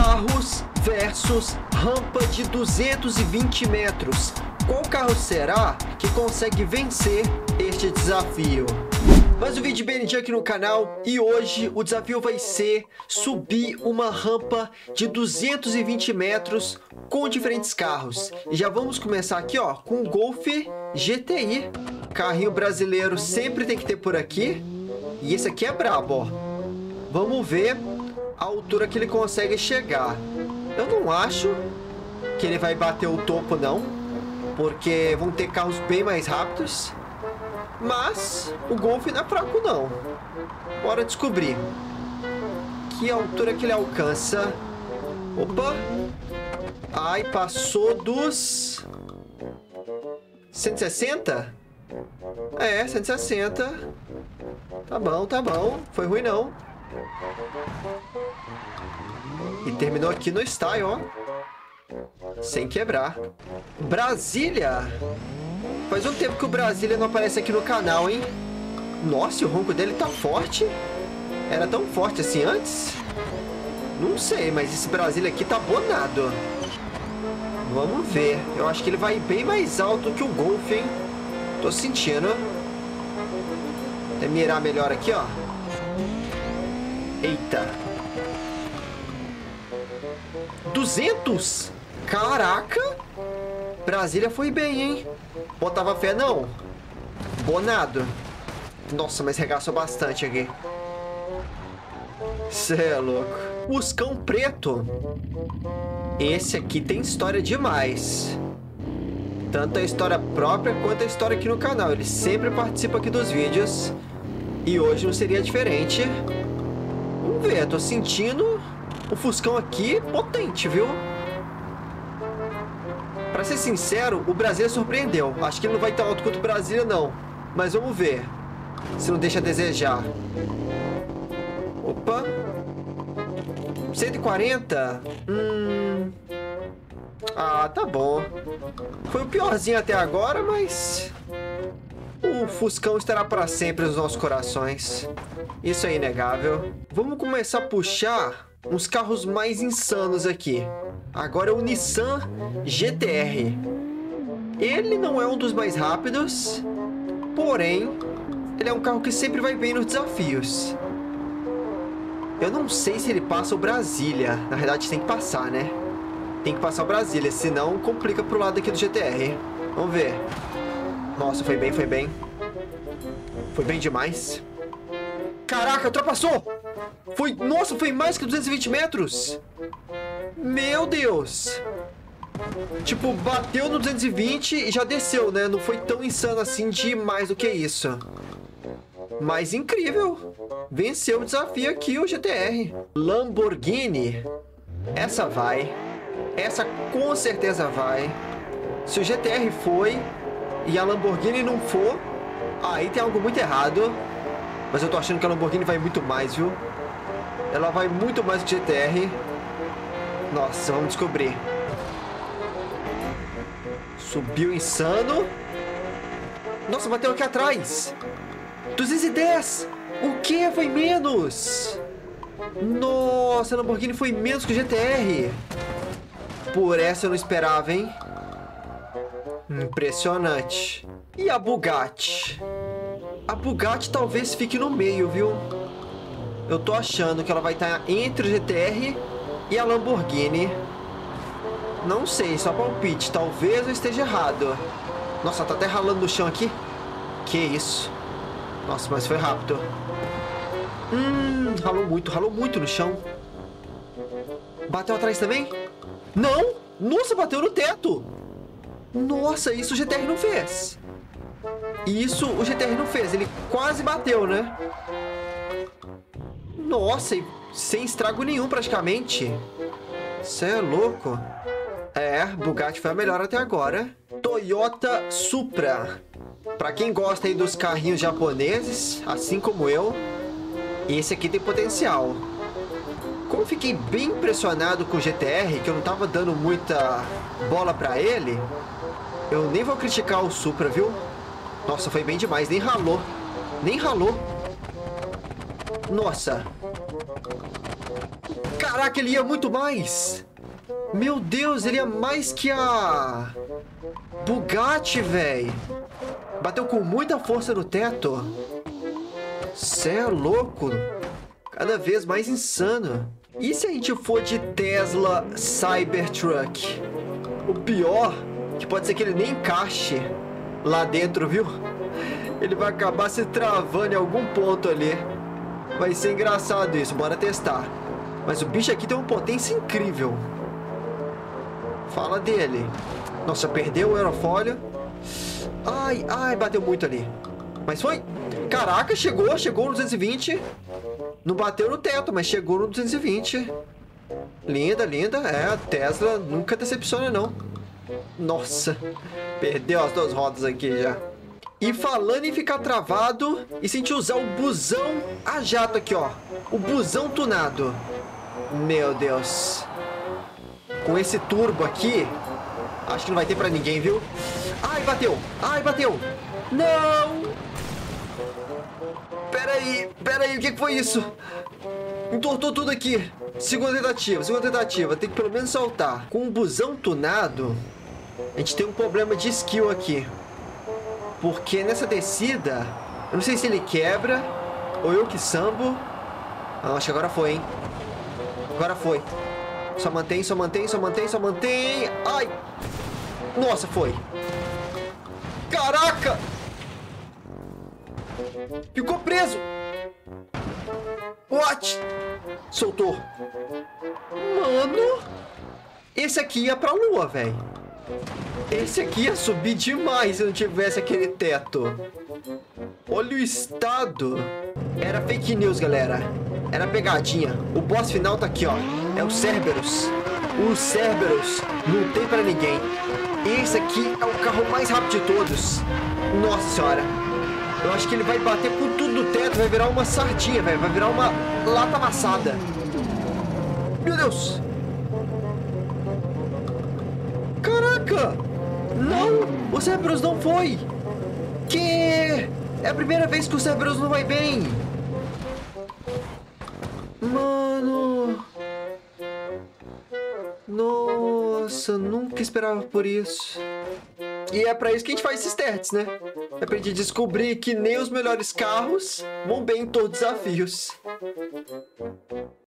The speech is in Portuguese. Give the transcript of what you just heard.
Carros versus rampa de 220 metros. Qual carro será que consegue vencer este desafio? Mais um vídeo bem aqui no canal e hoje o desafio vai ser subir uma rampa de 220 metros com diferentes carros. E já vamos começar aqui, ó, com o Golf GTI. Carrinho brasileiro sempre tem que ter por aqui. E esse aqui é brabo, ó. Vamos ver a altura que ele consegue chegar. Eu não acho que ele vai bater o topo, não, porque vão ter carros bem mais rápidos. Mas o Golf não é fraco, não. Bora descobrir que altura que ele alcança. Opa! Ai, passou dos 160? É, 160. Tá bom, tá bom. Foi ruim, não. E terminou aqui no style, ó. Sem quebrar. Brasília! Faz um tempo que o Brasília não aparece aqui no canal, hein? Nossa, o ronco dele tá forte. Era tão forte assim antes? Não sei, mas esse Brasília aqui tá bonado. Vamos ver. Eu acho que ele vai bem mais alto que o Golf, hein? Tô sentindo. Até mirar melhor aqui, ó. Eita. 200? Caraca! Brasília foi bem, hein? Botava fé, não. Bonado. Nossa, mas regaçou bastante aqui. Cê é louco. Fuscão preto. Esse aqui tem história demais. Tanto a história própria quanto a história aqui no canal. Ele sempre participa aqui dos vídeos. E hoje não seria diferente. Vamos ver, tô sentindo o Fuscão aqui potente, viu? Pra ser sincero, o Brasília surpreendeu. Acho que ele não vai tão alto quanto o Brasília, não. Mas vamos ver se não deixa a desejar. Opa. 140? Ah, tá bom. Foi o piorzinho até agora, mas o Fuscão estará para sempre nos nossos corações. Isso é inegável. Vamos começar a puxar uns carros mais insanos aqui. Agora é o Nissan GT-R. Ele não é um dos mais rápidos, porém, ele é um carro que sempre vai bem nos desafios. Eu não sei se ele passa o Brasília. Na verdade, tem que passar, né? Tem que passar o Brasília, senão complica pro lado aqui do GT-R. Vamos ver. Nossa, foi bem, foi bem. Foi bem demais. Caraca, ultrapassou! Foi, nossa, foi mais que 220 metros! Meu Deus! Tipo, bateu no 220 e já desceu, né? Não foi tão insano assim de mais do que isso. Mas incrível! Venceu o desafio aqui o GT-R. Lamborghini. Essa vai. Essa com certeza vai. Se o GT-R foi e a Lamborghini não for, aí tem algo muito errado. Mas eu tô achando que a Lamborghini vai muito mais, viu? Ela vai muito mais que o GT-R. Nossa, vamos descobrir. Subiu insano. Nossa, bateu aqui atrás. 210. O que? Foi menos. Nossa, a Lamborghini foi menos que o GT-R. Por essa eu não esperava, hein? Impressionante. E a Bugatti? A Bugatti talvez fique no meio, viu? Eu tô achando que ela vai estar entre o GT-R e a Lamborghini. Não sei, só palpite. Talvez eu esteja errado. Nossa, tá até ralando no chão aqui. Que isso? Nossa, mas foi rápido. Ralou muito no chão. Bateu atrás também? Não! Nossa, bateu no teto! Nossa, isso o GT-R não fez. Isso o GT-R não fez. Ele quase bateu, né? Nossa, e sem estrago nenhum praticamente. Você é louco. É, Bugatti foi a melhor até agora. Toyota Supra. Pra quem gosta aí dos carrinhos japoneses, assim como eu, esse aqui tem potencial. Como eu fiquei bem impressionado com o GT-R, que eu não tava dando muita bola pra ele, eu nem vou criticar o Supra, viu? Nossa, foi bem demais, nem ralou. Nem ralou. Nossa. Caraca, ele ia muito mais. Meu Deus, ele ia mais que a Bugatti, velho. Bateu com muita força no teto. Cê é louco. Cada vez mais insano. E se a gente for de Tesla Cybertruck? O pior, que pode ser que ele nem encaixe lá dentro, viu? Ele vai acabar se travando em algum ponto ali. Vai ser engraçado isso, bora testar. Mas o bicho aqui tem uma potência incrível. Fala dele. Nossa, perdeu o aerofólio. Ai, ai, bateu muito ali. Mas foi. Caraca, chegou no 220. Não bateu no teto, mas chegou no 220. Linda, linda. É, a Tesla nunca decepciona, não. Nossa, perdeu as duas rodas aqui já. E falando em ficar travado, e se a gente usar o busão a jato aqui, ó. O busão tunado. Meu Deus. Com esse turbo aqui, acho que não vai ter pra ninguém, viu? Ai, bateu. Ai, bateu. Não. Pera aí, o que foi isso? Entortou tudo aqui. Segunda tentativa. Tem que pelo menos saltar. Com um busão tunado, a gente tem um problema de skill aqui. Porque nessa descida, eu não sei se ele quebra ou eu que sambo. Ah, acho que agora foi, hein? Agora foi. Só mantém. Ai! Nossa, foi. Caraca! Ficou preso! What? Soltou. Mano! Esse aqui ia pra lua, velho. Esse aqui ia subir demais se não tivesse aquele teto. Olha o estado. Era fake news, galera. Era pegadinha. O boss final tá aqui, ó. É o Cerberus. O Cerberus não tem pra ninguém. Esse aqui é o carro mais rápido de todos. Nossa senhora. Eu acho que ele vai bater com tudo no teto. Vai virar uma sardinha, velho. Vai virar uma lata amassada. Meu Deus. Caraca. Não. O Cerberus não foi. Que? É a primeira vez que o Cerberus não vai bem. Mano. Nossa, nunca esperava por isso. E é pra isso que a gente faz esses testes, né? É pra gente descobrir que nem os melhores carros vão bem em todos os desafios.